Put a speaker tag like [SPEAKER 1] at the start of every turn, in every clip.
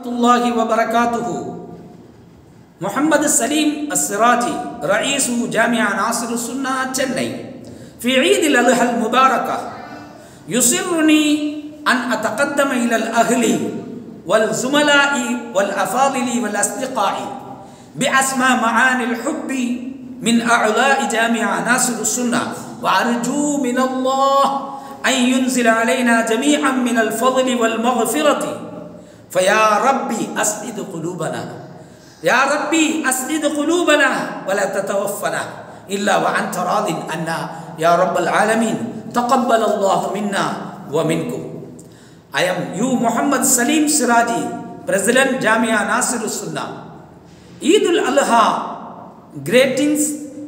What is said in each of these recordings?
[SPEAKER 1] الله وبركاته. محمد السليم السراجي رئيس جامعة ناصر السنة چنئی في عيد الأضحى المباركة يسرني أن أتقدم إلى الأهل والزملاء والأفاضل والأصدقاء بأسمى معاني الحب من أعضاء جامعة ناصر السنة، وأرجو من الله أن ينزل علينا جميعا من الفضل والمغفرة. فيا ربي أسعد قلوبنا، يا ربي أسعد قلوبنا ولا تتوفنا إلا وأنت راض عنا يا رب العالمين. تقبل الله منا ومنكم. I am you Muhammad Salim Siraji, President Jamia Nasir Sunnah. Eid al-Adha greetings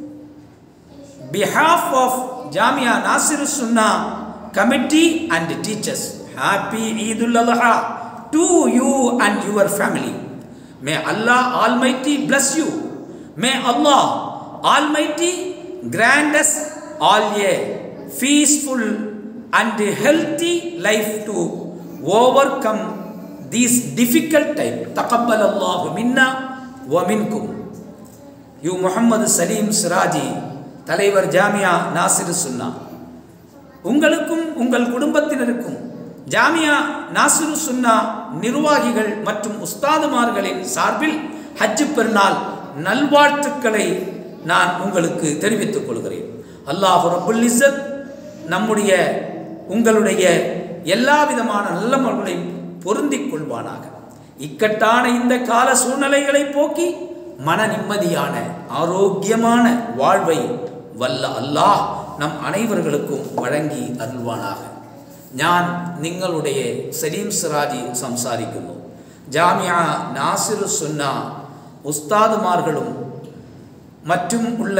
[SPEAKER 1] behalf of Jamia Nasir Sunnah committee and teachers. Happy Eid al-Adha to you and your family. May Allah Almighty bless you. May Allah Almighty grant us all a peaceful and healthy life to overcome these difficult times. Taqabbal Allah minna wa minkum. You Muhammad Salim Siraji, தலைவர் ஜாமியா நாசிர் சுன்னா, உங்களுக்கும் உங்கள் குடும்பத்தினருக்கும் ஜாமியா நாசிர் சுன்னா நிர்வாகிகள் மற்றும் உஸ்தாதுமார்களின் சார்பில் ஹஜ் பெருநாள் நல்வாழ்த்துக்களை நான் உங்களுக்கு தெரிவித்துக் கொள்கிறேன். அல்லாஹ் ரப்புல் இஸ்ஸத் நம்முடைய உங்களுடைய எல்லா விதமான நல்ல மல்களையும் பொருந்திக் கொள்வானாக. இக்கட்டான இந்த கால சூழ்நிலைகளை போக்கி மன நிம்மதியான ஆரோக்கியமான வாழ்வை வல்ல அல்லாஹ் நம் அனைவர்களுக்கும் வழங்கி அருள்வானாக. ഞാൻ നിങ്ങളുടെ സലീം സിറാജി സംസാരിക്കുന്നു. ജാമിഅ നാസിർ സുന്ന ഉസ്താദുമാர்களும் മറ്റും ഉള്ള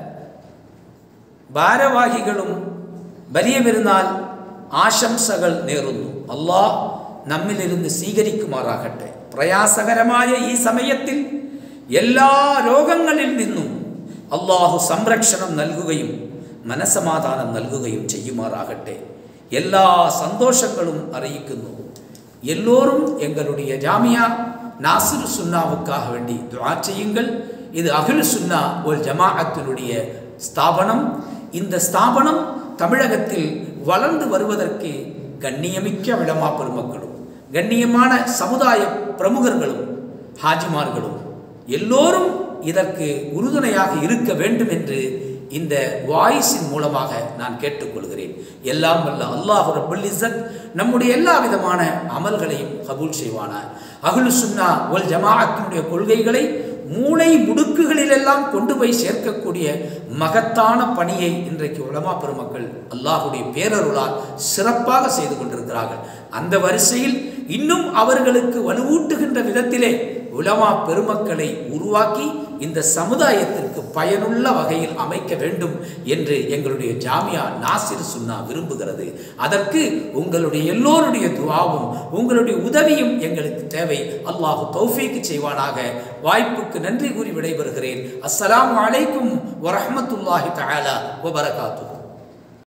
[SPEAKER 1] ഭാരവാഹികളും വലിയ പെരുന്നാൾ ആശംസകൾ നേരുന്നു. അല്ലാഹ് നമ്മിലിരുന്ന് സ്വീകരിക്കുമാറാകട്ടെ. പ്രയാസകരമായ ഈ സമയത്തിൽ എല്ലാ രോഗങ്ങളിൽ നിന്നും അല്ലാഹു സംരക്ഷണം നൽകുകയും മനസമാധാനം നൽകുകയും ചെയ്യുമാറാകട്ടെ. எல்லா சந்தோஷங்களும் அறிவிക്കുന്നു. எல்லோரும் எங்களுடைய ஜாமியா நாசிர் சுன்னாவுக்காக வேண்டி துஆ செய்யுங்கள். இது அஹ்லு சுன்னா வல் ஜமாஅத்தினுடைய ஸ்தாபனம். இந்த ஸ்தாபனம் தமிழகத்தில் வளர்ந்து வருவதற்கு கண்ணியமிக்க உலமா பெருமக்களும் கண்ணியமான சமுதாய பிரமுகர்களும் ஹாஜிமார்களும் எல்லோரும் இதற்கு உறுதுணையாக இருக்க வேண்டும் என்று இந்த வாய்ஸின் மூலமாக நான் கேட்டுக்கொள்கிறேன். எல்லாம் வல்ல அல்லாஹ் ரப்புல் இஸ்ஸத் நம்முடைய எல்லா விதமான அமல்களையும் கபூல் செய்வானார். அஹ்லு சுன்னா வல் ஜமாஅத்தினுடைய கொள்கைகளை மூளை முடுக்குகளிலெல்லாம் கொண்டு போய் சேர்க்கக்கூடிய மகத்தான பணியை இன்றைக்கு உலமா பெருமக்கள் அல்லாஹுடைய பேரருளால் சிறப்பாக செய்து கொண்டிருக்கிறார்கள். அந்த வரிசையில் இன்னும் அவர்களுக்கு வலுவூட்டுகின்ற விதத்திலே உலமா பெருமக்களை உருவாக்கி இந்த சமுதாயத்திற்கு பயனுள்ள வகையில் அமைக்க வேண்டும் என்று எங்களுடைய ஜாமியா நாசிர் சுன்னா விரும்புகிறது. அதற்கு உங்களுடைய எல்லோருடைய துஆவும் உங்களுடைய உதவியும் எங்களுக்கு தேவை. அல்லாஹ் தௌஃபீக் செய்வானாக. வாய்ப்புக்கு நன்றி கூறி விடைபெறுகிறேன். அஸ்ஸலாமு அலைக்கும் வரஹ்மத்துல்லாஹி தஆலா வ பரகாத்துஹு.